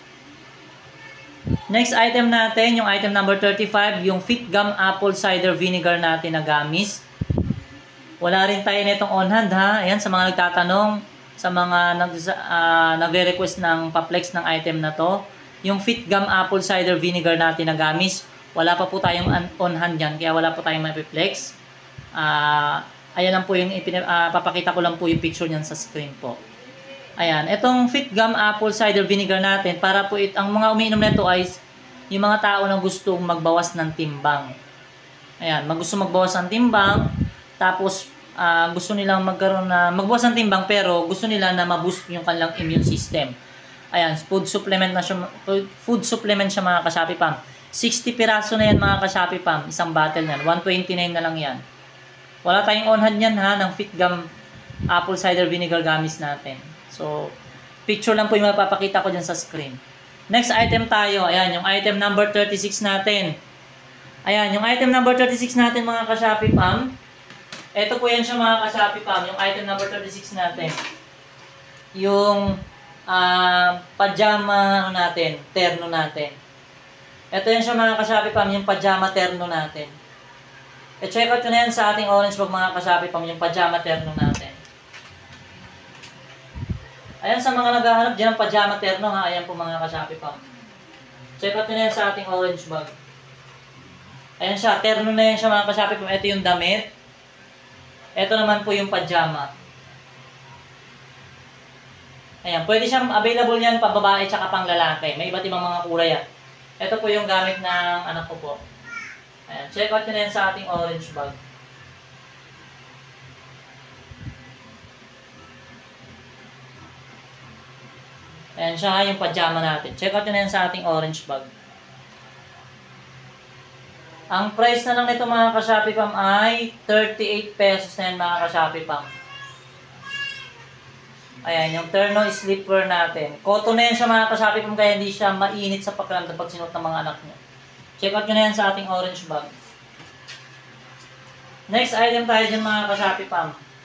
Speaker 1: Next item natin, yung item number thirty-five, yung Fit Gum Apple Cider Vinegar natin na gamis. Wala rin tayo nitong on hand ha. Ayan, sa mga nagtatanong, sa mga nag, uh, nagre-request ng paplex ng item na to, yung Fit Gum Apple Cider Vinegar natin na gamis, wala pa po tayong on hand yan, kaya wala po tayong mapiplex. Uh, ayan lang po yung ipin, uh, papakita ko lang po yung picture niyan sa screen po. Ayan, itong Fit Gum Apple Cider Vinegar natin, para po it, ang mga umiinom nito ay yung mga tao na gustong magbawas ng timbang. Ayan, gusto magbawas ng timbang, tapos uh, gusto nilang magkaroon na magbawas ng timbang pero gusto nila na ma-boost yung kanilang immune system. Ayan, food supplement na siya, food supplement siya mga ka-Shopee Pam. sixty piraso na yan mga ka-Shopee Pam, isang bottle yan, one twenty-nine na lang yan. Wala tayong on hand yan ha, ng Fit Gum Apple Cider Vinegar gamis natin. So, picture lang po yung mapapakita ko dyan sa screen. Next item tayo, ayan, yung item number thirty-six natin. Ayan, yung item number thirty-six natin mga ka-Shopee Pam. Ito po yan siya mga ka-Shopee Pam, yung item number thirty-six natin. Yung uh, pajama natin, terno natin. Ito yan siya mga ka-Shopee Pam, yung pajama terno natin. E-check out ko na yan sa ating orange bag mga ka-Shopee Pam, yung pajama terno natin. Ayan sa mga naghahanap dyan ng pajama terno ha, ayan po mga ka-Shopee Pam. Check out ko na yan sa ating orange bag. Ayan siya, terno na yan siya mga ka-Shopee Pam. Ito yung damit. Ito naman po yung pajama. Ayan, pwede siyang available yan pa babae tsaka pang lalaki. May iba't ibang mga kulay yan. Ito po yung gamit ng anak ko po. Ayan, check out nyo na yan sa ating orange bag. Ayan siya yung pajama natin. Check out nyo na yan sa ating orange bag. Ang price na lang nito mga ka-Shopee Pam ay thirty-eight pesos na yan mga ka-Shopee Pam. Ayan, yung terno slipper natin. Cotton na yan siya mga ka-Shopee Pam, kaya hindi siya mainit sa pakiramdam pag sinuot ng mga anak nyo. Check out nyo na yan sa ating orange bag. Next item tayo dyan mga ka-Shopee Pam.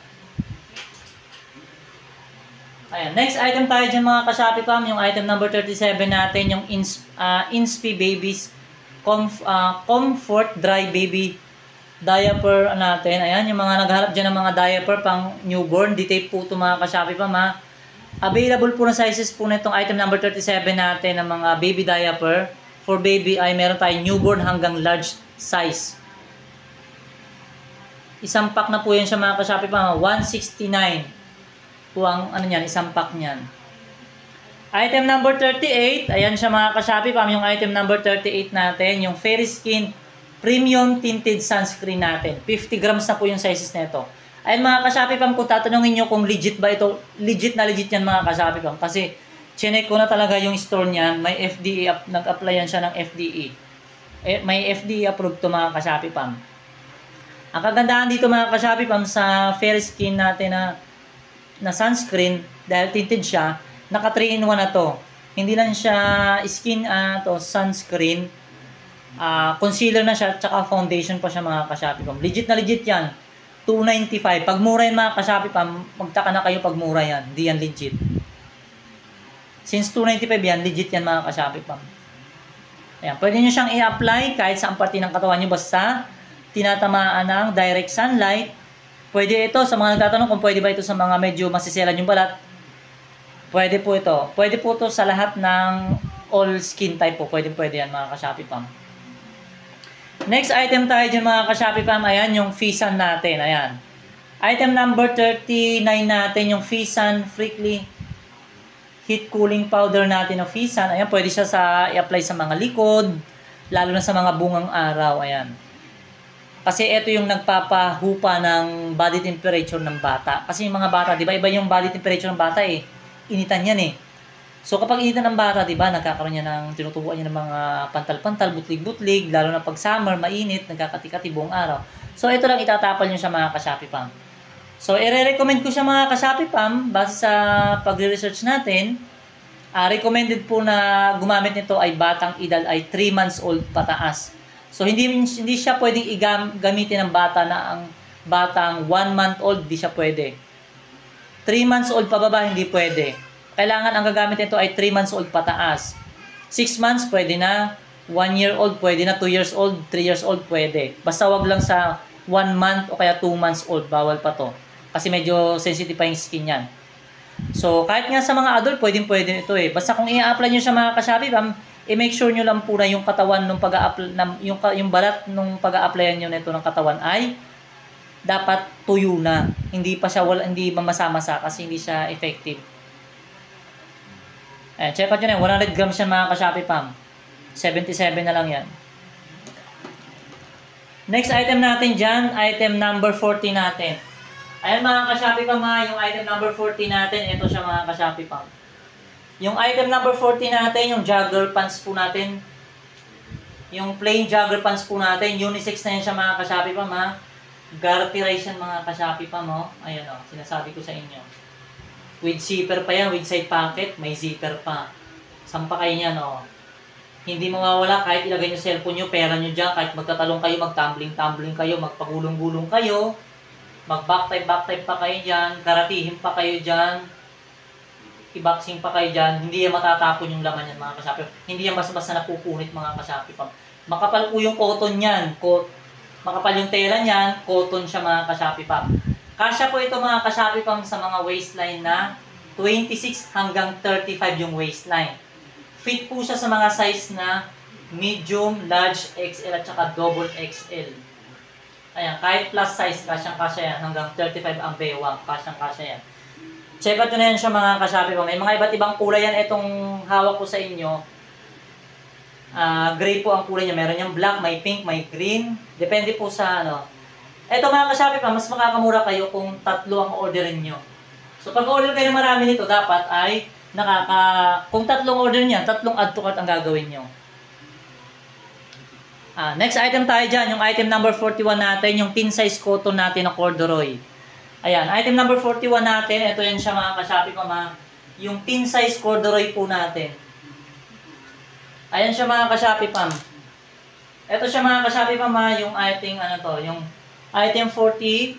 Speaker 1: Ayan, next item tayo dyan mga ka-Shopee Pam, yung item number thirty-seven natin, yung Ins, uh, Inspi Babies Comf, uh, Comfort Dry Baby Diaper natin. Ayan, yung mga naghahanap dyan ng mga diaper pang newborn, detail po ito mga ka-Shopee Pam ha. Available po na sizes po na itong item number thirty-seven natin ng mga baby diaper. For baby ay meron tayong newborn hanggang large size. Isang pack na po yan siya mga ka-Shopee Pam, one sixty-nine po ang ano niyan, isang pack niyan. Item number thirty-eight, ayan siya mga ka-Shopee Pam, yung item number thirty-eight natin, yung Fairy Skin Premium Tinted Sunscreen natin. fifty grams na po yung sizes nito. Ayan mga ka-Shopee Pam, kung tatanungin nyo kung legit ba ito, legit na legit yan mga ka-Shopee Pam. Kasi chinek ko na talaga yung store niyan, may F D A, nag-applyan siya ng F D A. Eh, may F D A approved to mga ka-Shopee Pam. Ang kagandahan dito mga ka-Shopee Pam sa Fairy Skin natin na na sunscreen, dahil tinted siya, naka three in one na to. Hindi lang siya skin uh, to sunscreen, uh, concealer na siya, tsaka foundation pa siya mga ka-Shopee Pam. Legit na legit yan. two ninety-five. Pag mura yan mga ka-Shopee Pam, magtaka na kayo pag mura yan. Hindi yan legit. Since two ninety-five yan, legit yan mga ka-Shopee Pam. Ayan, pwede nyo siyang i-apply kahit saan parte ng katawan nyo, basta tinatamaan ng direct sunlight. Pwede ito, sa mga nagtatanong kung pwede ba ito sa mga medyo masiselan yung balat, pwede po ito. Pwede po ito sa lahat ng all skin type po. Pwede pwede yan mga ka-Shopee Pam. Next item tayo dyan mga ka-Shopee Pam, ayan yung Fisan natin. Ayan. Item number thirty-nine natin, yung Fisan Freakly Heat Cooling Powder natin ng Fisan. Ayan, pwede siya sa i-apply sa mga likod, lalo na sa mga bungang araw. Ayan. Kasi ito yung nagpapahupa ng body temperature ng bata. Kasi yung mga bata, di ba, iba yung body temperature ng bata eh. Initan yan eh. So kapag initan ng bata, di ba, nagkakaroon niya ng, tinutubuan niya ng mga pantal-pantal, butlig-butlig, lalo na pag summer, mainit, nagkakati-kati buong araw. So ito lang itatapal niyo sa mga ka-Shopee Pam. So, i-recommend ko siya mga ka-Shopee Pam, base sa pagre-research natin. Uh, recommended po na gumamit nito ay batang edad ay three months old pataas. So, hindi hindi siya pwedeng igamitin ng bata na ang batang one month old, hindi siya pwede. three months old pababa, hindi pwede. Kailangan ang gagamit nito ay three months old pataas. six months, pwede na. one year old, pwede na. two years old, three years old, pwede. Basta wag lang sa one month o kaya two months old, bawal pa to. Kasi medyo sensitive pa yung skin yan. So, kahit nga sa mga adult, pwedeng pwede ito eh. Basta kung i-apply nyo sa mga ka-Shopee Pam, i-make sure nyo lang po na yung katawan nung pag-a-apply, yung, yung balat nung pag-a-applyan nyo nito ng katawan ay dapat tuyo na. Hindi pa siya, wala, hindi mamasa-masa kasi hindi siya effective. Ayan, check out nyo na yan. one hundred grams yan mga ka-Shopee Pam. seventy-seven na lang yan. Next item natin dyan, item number forty natin. Ayan mga ka-Shopee Pam ha, yung item number forty natin, ito siya mga ka-Shopee Pam. Yung item number forty natin, yung jogger pants po natin. Yung plain jogger pants po natin, unisex na yan siya mga ka-Shopee Pam ha. Garterize yan mga ka-Shopee Pam oh. Ayan oh, sinasabi ko sa inyo. With zipper pa yan, with side pocket, may zipper pa. Sampa kayo niyan oh. Hindi mawawala kahit ilagay nyo cellphone nyo, pera nyo dyan, kahit magtatalong kayo, magtumbling-tumbling kayo, magpagulong-gulong kayo, mag-backtype-backtype pa kayo dyan, karatihin pa kayo dyan, i-boxing pa kayo dyan, hindi yan matatapon yung laman yan mga ka-Shopee. Hindi yan basta-basta napupunit mga ka-Shopee Pam. Makapal po yung cotton yan, Co makapal yung tela niyan, cotton siya mga ka-Shopee Pam. Kasya po ito mga ka-Shopee Pam sa mga waistline na twenty-six hanggang thirty-five yung waistline. Fit po siya sa mga size na medium, large, X L at saka double X L. Ayan, kahit plus size, kasyang-kasya yan. Hanggang thirty-five ang bewang, kasyang-kasya yan. Check out nyo na yan siya mga ka-Shopee Pam. May mga iba't ibang kulay yan. Itong hawak ko sa inyo. Uh, gray po ang kulay niya. Meron yung black, may pink, may green. Depende po sa ano. Ito mga ka-Shopee Pam, mas makakamura kayo kung tatlo ang orderin nyo. So pag order kayo marami nito, dapat ay nakaka, kung tatlong order niyan, tatlong add to cart ang gagawin nyo. Ah, next item tayo dyan, yung item number forty-one natin, yung thin size cotton natin na corduroy. Ayan, item number forty-one natin, ito yan siya mga ka-Shopee Pam, yung thin size corduroy po natin. Ayan siya mga ka-Shopee Pam. Ito siya mga ka-Shopee Pam, yung item, ano to, yung item forty.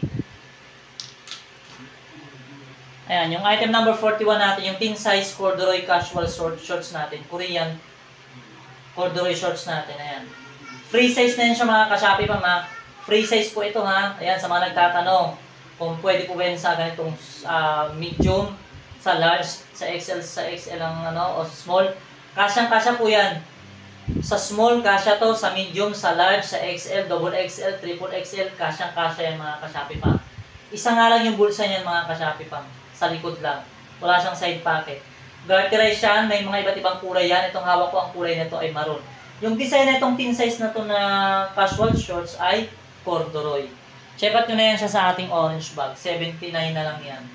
Speaker 1: Ayan, yung item number forty-one natin, yung thin size corduroy casual short shorts natin. Korean corduroy shorts natin. Ayan. Free size na yan siya mga ka-Shopee Pam ha. Free size po ito ha. Ayan, sa mga nagtatanong kung pwede po ba yan sa ganitong uh, medium, sa large, sa X L, sa X L ang ano, o small. Kasyang-kasya po yan. Sa small, kasya to. Sa medium, sa large, sa X L, double X L, triple X L, kasyang-kasya yan mga ka-Shopee Pam. Isa nga lang yung bulsa niyan mga ka-Shopee Pam. Sa likod lang. Wala siyang side pocket. Garterize yan. May mga iba't ibang kulay yan. Itong hawak ko, ang kulay nito ay maroon. Yung design na itong thin size na to na casual shorts ay corduroy. Check out nyo na yan siya sa ating orange bag. seventy-nine na lang yan.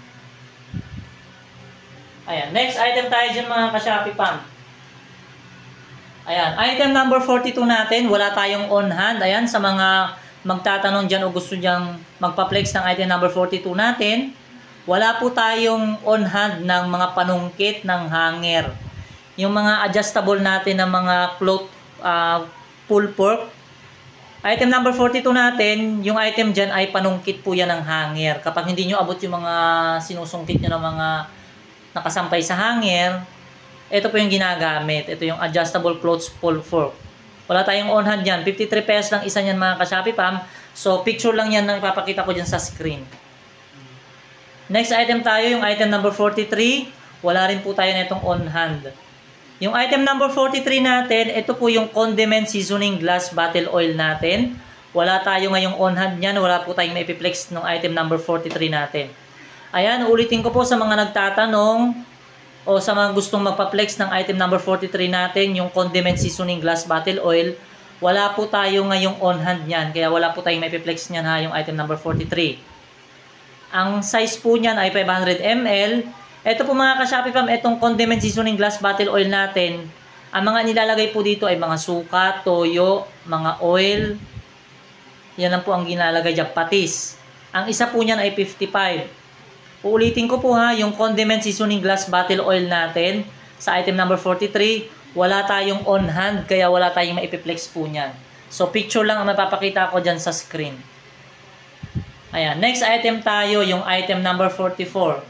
Speaker 1: Ayan. Next item tayo dyan mga ka-Shopee Pam. Ayan. Item number forty-two natin. Wala tayong on hand. Ayan. Sa mga magtatanong dyan o gusto dyang magpa-flex ng item number forty-two natin. Wala po tayong on hand ng mga panungkit ng hanger. Yung mga adjustable natin ng mga cloth uh, pull pork. Item number forty-two natin, yung item dyan ay panungkit po yan ng hanger. Kapag hindi nyo abot yung mga sinusungkit nyo ng mga nakasampay sa hanger, ito po yung ginagamit. Ito yung adjustable clothes pull fork. Wala tayong on hand yan. fifty-three pesos lang isa yan mga ka-Shopee Pam. So picture lang yan na ipapakita ko dyan sa screen. Next item tayo, yung item number forty-three. Wala rin po tayo na itong on hand. Yung item number forty-three natin, ito po yung condiment seasoning glass bottle oil natin. Wala tayo ngayong on hand niyan. Wala po tayong maipiplex ng item number forty-three natin. Ayan, ulitin ko po sa mga nagtatanong o sa mga gustong magpa-flex ng item number forty-three natin, yung condiment seasoning glass bottle oil. Wala po tayo ngayong on hand niyan. Kaya wala po tayong maipiplex niyan ha, yung item number forty-three. Ang size po niyan ay five hundred milliliters. Ito po mga ka-Shopee Pam, itong condiment seasoning glass bottle oil natin, ang mga nilalagay po dito ay mga suka, toyo, mga oil. Yan lang po ang ginalagay dyan, patis. Ang isa po niyan ay fifty-five. Uulitin ko po ha, yung condiment seasoning glass bottle oil natin sa item number forty-three, wala tayong on hand kaya wala tayong maipiplex po niyan. So picture lang ang mapapakita ko dyan sa screen. Ayan, next item tayo, yung item number forty-four.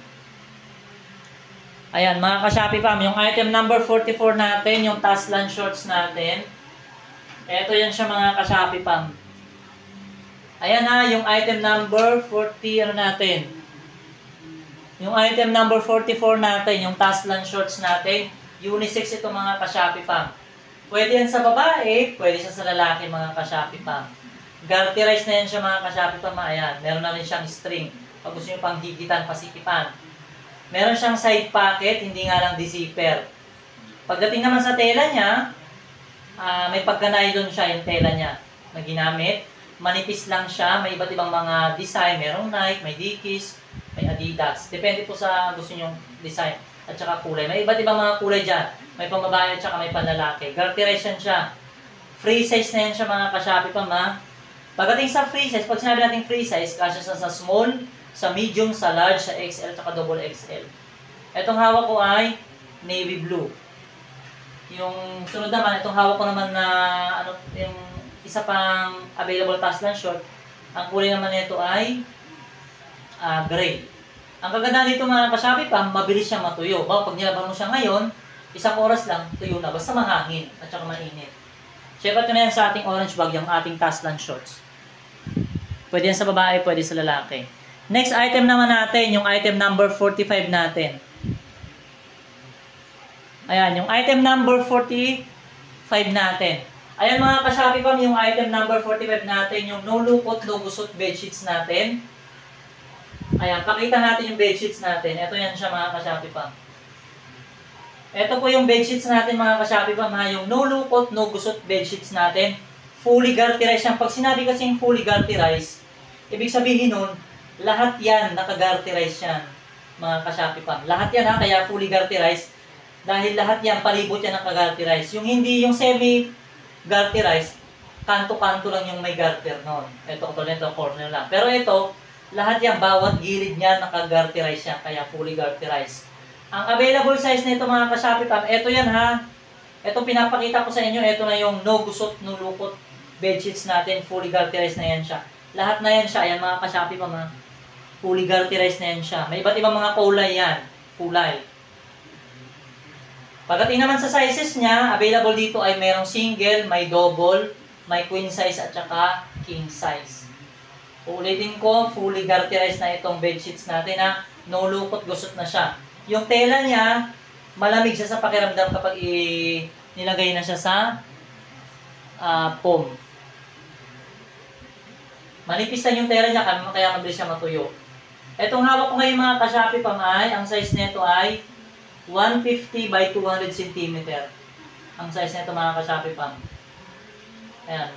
Speaker 1: Ayan, mga ka-Shopee Fam, yung item number forty-four natin, yung Taslan shorts natin. Ito yan siya mga ka-Shopee Fam. Ayan ha, yung item number forty, ano natin? Yung item number forty-four natin, yung Taslan shorts natin, unisex ito mga ka-Shopee Fam. Pwede yan sa babae, pwede siya sa lalaki mga ka-Shopee Fam. Garterize na yan siya mga ka-Shopee Fam. Ayan, meron na rin siyang string. Pag gusto nyo pang higitan, pasikipan. Meron siyang side pocket, hindi nga lang di-zipper. Pagdating naman sa tela niya, uh, may pagka-nylon siya yung tela niya na ginamit. Manipis lang siya, may iba't ibang mga design. Merong Nike, may Dickies, may Adidas. Depende po sa gusto nyong design at saka kulay. May iba't ibang mga kulay dyan. May pambabae at saka may panlalaki. Garterization siya. Free size na yan siya mga ka-Shopee Fam ha. Pagdating sa free size, pag sinabi natin free size, kasya sa, sa small, sa medium, sa large, sa X L, at saka double X L. Itong hawak ko ay navy blue. Yung sunod naman, itong hawak ko naman na ano, yung isa pang available Taslan short. Ang kulay naman nito ay uh, gray. Ang kaganda nito mga ka-Shopee Fam, mabilis siyang matuyo. Bawa, pag nilaban mo siya ngayon, isang oras lang, tuyo na. Basta mahangin at saka mainit. Check out ko na yan sa ating orange bag, yung ating Taslan shorts. Pwede yan sa babae, pwede sa lalaki. Next item naman natin, yung item number forty-five natin. Ayan, yung item number forty-five natin. Ayan mga ka-Shopee Fam, yung item number forty-five natin, yung no lukot, no gusot bedsheets natin. Ayan, pakita natin yung bedsheets natin. Ito yan siya mga ka-Shopee Fam. Ito po yung bedsheets natin mga ka-Shopee Fam ha, yung no lukot, no gusot bedsheets natin. Fully garterized yan. Pag sinabi kasing fully garterized, ibig sabihin nun, lahat yan naka-garterize yan, mga ka-Shopee Fam. Lahat yan ha, kaya fully garterized. Dahil lahat yan, palibot yan naka-garterize. Yung hindi, yung semi-garterize, kanto-kanto lang yung may garter noon. Ito, ito, ito, corner lang. Pero ito, lahat yan, bawat gilid niya naka-garterize yan, kaya fully garterized. Ang available size nito mga ka-Shopee Fam, ito yan ha. Ito pinapakita ko sa inyo, ito na yung no gusot, no lukot bedsheets natin, fully garterized na yan siya. Lahat na yan siya, ayan mga ka-Shopee Fam ha. Fully garterized na yan siya. May iba't ibang mga kulay yan. Kulay. Pagdating naman sa sizes niya, available dito ay mayroong single, may double, may queen size at saka king size. Uulitin ko, fully garterized na itong bedsheets natin ha. No lukot, gusot na siya. Yung tela niya, malamig siya sa pakiramdam kapag nilagay na siya sa uh, foam. Manipis na yung tela niya, kaya mabilis siya matuyo. Itong hawak ko ngayon mga ka-Shopee Fam ay, ang size nito ay one fifty by two hundred centimeter. Ang size nito mga ka-Shopee Fam. Ayan.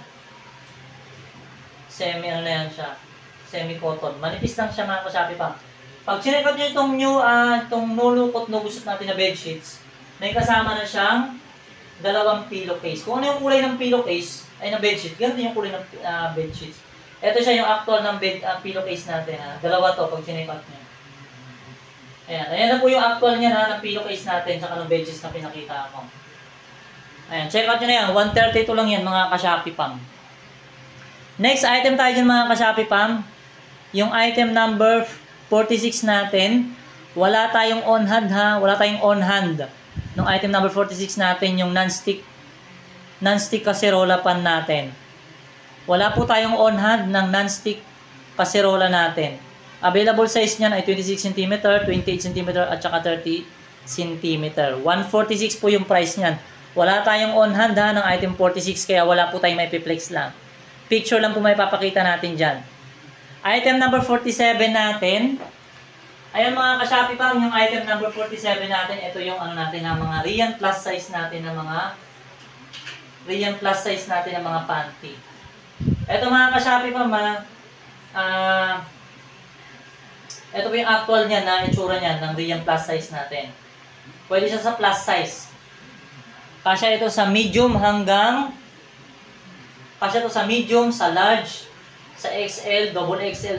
Speaker 1: Semi ano na yan siya. Semi-cotton. Manipis lang siya mga ka-Shopee Fam. Pag sinekot nyo itong new, uh, itong no lukot, no gusot natin na bedsheets, may kasama na siyang dalawang pillowcase. Kung ano yung kulay ng pillowcase, ay na bedsheet, ganun yung kulay ng uh, bedsheets. Ito siya yung actual ng bed, uh, pillowcase natin. Ha? Dalawa to pag sinekot nyo. Ayan. Ayan na po yung actual niya ha, ng pillowcase natin tsaka ng bedsheets na pinakita ko. Ayan. Check out nyo na yan. one thirty-two lang yan mga ka-Shopee Fam. Next item tayo dyan mga ka-Shopee Fam. Yung item number forty-six natin. Wala tayong on hand ha. Wala tayong on hand. Nung item number forty-six natin yung non-stick non-stick cacerola pan natin. Wala po tayong on hand ng non-stick cacerola natin. Available size niyan ay twenty-six centimeter, twenty-eight centimeter at saka thirty centimeter. one forty-six po yung price niyan. Wala tayong on hand ha ng item forty-six kaya wala po tayong may piplex lang. Picture lang po may papakita natin dyan. Item number forty-seven natin. Ayan mga ka-Shopee Fam, yung item number forty-seven natin, ito yung ano natin ng mga Rian plus size natin ng mga Rian plus size natin ng mga panty. Ito mga ka-Shopee Fam ha, uh, ito po yung actual niya na itsura niya ng Rian plus size natin. Pwede siya sa plus size. Kasya ito sa medium hanggang, kasya ito sa medium, sa large, sa X L, double X L,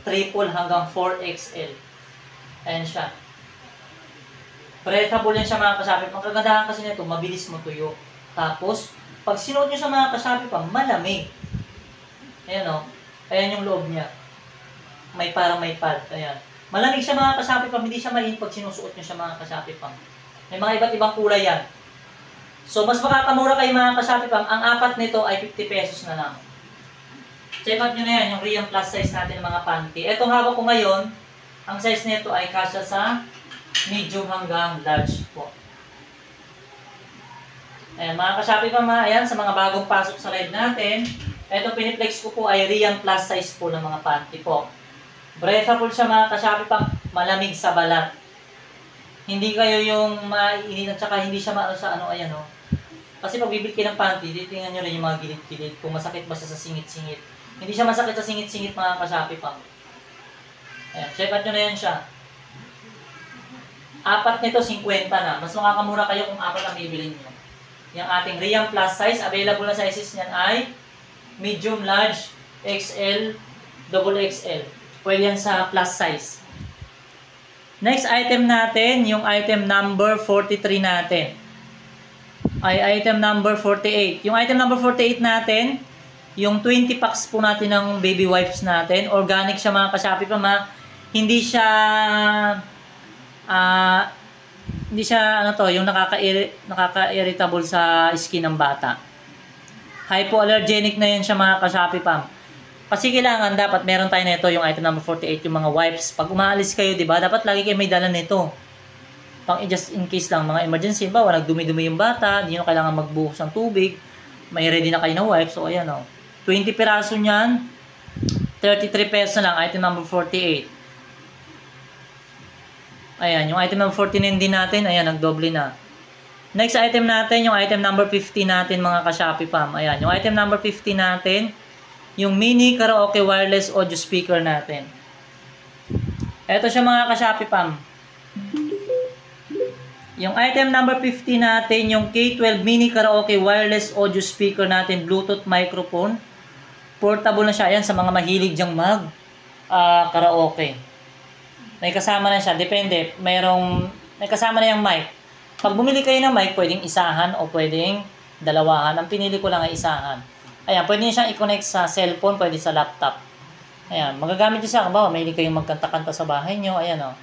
Speaker 1: triple hanggang four X L. Ayan siya. Breathable yan siya mga ka-Shopee Pam. Kagandahan kasi nito, mabilis mo tuyo. Tapos, pag sinuot nyo sa mga ka-Shopee Pam, malamig. Ayan o. Ayan yung loob niya. May parang may pad. Ayan. Malamig siya mga ka-Shopee Pam. Hindi siya mainit pag sinusuot nyo sa mga ka-Shopee Pam. May mga iba't ibang kulay yan. So, mas makakamura kayo mga ka-Shopee Pam. Ang apat nito ay fifty pesos na lang. Check out nyo na yan, yung Rian Plus size natin ng mga panty. Etong hawak ko ngayon, ang size nito ay kasya sa medium hanggang large po. Ayan, mga ka-Shopee Pam, ayan, sa mga bagong pasok sa live natin, ito piniplex ko po ay Rian Plus size po ng mga panty po. Breathable siya mga ka-Shopee Pam, malamig sa balat. Hindi kayo yung mainit at saka hindi siya maano sa ano, ayan o. Kasi pag bibili kayo ng panty, titingnan nyo rin yung mga gilid-gilid kung masakit ba siya sa singit-singit. Hindi siya masakit sa singit-singit mga ka-Shopee Pam. Ayan, check out nyo na yan siya. Apat nito, fifty na. Mas makakamura kayo kung apat ang bibilin nyo. Yung ating Rian Plus size, available na sizes niyan ay medium, large, X L, double X L. Pwede yan sa plus size. Next item natin, yung item number forty-three natin. Ay item number forty-eight. Yung item number forty-eight natin, yung twenty packs po natin ng baby wipes natin. Organic siya mga ka-Shopee Pam. Hindi siya uh, hindi siya ano to, yung nakaka-irritable sa skin ng bata. Hypoallergenic na yan siya mga ka-Shopee Pam. Kasi kailangan dapat meron tayo nito yung item number forty-eight, yung mga wipes. Pag umaalis kayo, 'di ba? Dapat lagi kayo may dala nito. Pang just in case lang mga emergency, ba, wala nagdumi-dumi yung bata, hindi nyo kailangan magbuhos ng tubig. May ready na kayo na wipes. So ayan oh. twenty piraso niyan, thirty-three pesos na lang, item number forty-eight. Ayan, yung item number forty-nine din natin, ayan, nagdoble na. Next item natin, yung item number fifty natin, mga ka-Shopee Pam. Ayan, yung item number fifty natin, yung mini karaoke wireless audio speaker natin. Ito siya mga ka-Shopee Pam. Yung item number fifty natin, yung K twelve mini karaoke wireless audio speaker natin, Bluetooth microphone. Portable na siya, ayan, sa mga mahilig dyang mag uh, karaoke. May kasama na siya, depende. Mayroong, may kasama na yung mic. Pag bumili kayo ng mic, pwedeng isahan o pwedeng dalawahan. Ang pinili ko lang ay isahan. Ayan, pwede nyo siyang i-connect sa cellphone, pwede sa laptop. Ayan, magagamit nyo siya. Kung ba, may hindi kayong magkanta-kanta sa bahay nyo. Ayan o.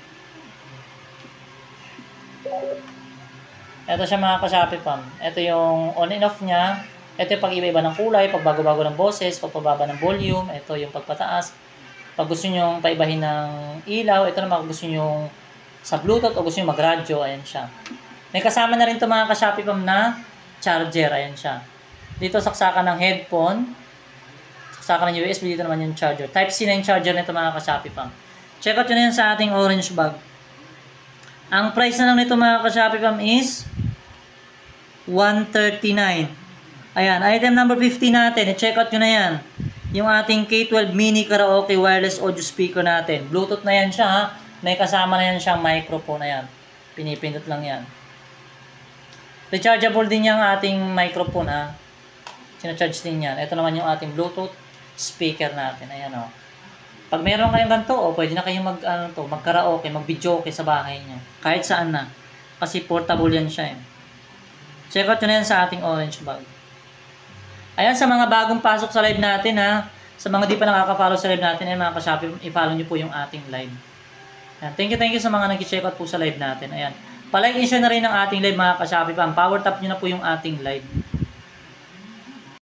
Speaker 1: Ito siya mga ka-Shopee Pam. Ito yung on and off niya. Ito yung pag-iba-iba ng kulay, pagbago-bago ng boses, pagpababa ng volume. Ito yung pagpataas. Pag gusto nyo paibahin ng ilaw, ito naman kung gusto nyo sa Bluetooth o gusto nyo mag-radyo, ayan siya. May kasama na rin ito mga ka-Shopee Pam na charger, ayan siya. Dito saksakan ng headphone, saksakan ng U S B, dito naman yung charger. Type C na yung charger nito mga ka-Shopee Pam. Check out nyo na yan sa ating orange bag. Ang price na lang nito mga ka-Shopee Pam is one thirty-nine. Ayan, item number fifty natin, i-check out nyo na yan. Yung ating K twelve mini karaoke wireless audio speaker natin. Bluetooth na yan siya ha. May kasama na yan siyang microphone na yan. Pinipindot lang yan. Rechargeable din yung ating microphone ha. Sinacharge din yan. Ito naman yung ating Bluetooth speaker natin. Ayan o. Pag meron kayong ganito, o pwede na kayong mag, ano to, mag-karaoke, mag-videoke sa bahay niyo. Kahit saan na. Kasi portable yan siya eh. Check out yun na yan sa ating orange bag. Ayan, sa mga bagong pasok sa live natin ha. Sa mga di pa nakaka-follow sa live natin, ay mga ka-Shopee, i-follow nyo po yung ating live. Ayan, thank you, thank you sa mga nag-check out po sa live natin. Ayan. Palike and share na rin ang ating live mga ka-Shopee Pam. Power tap nyo na po yung ating live.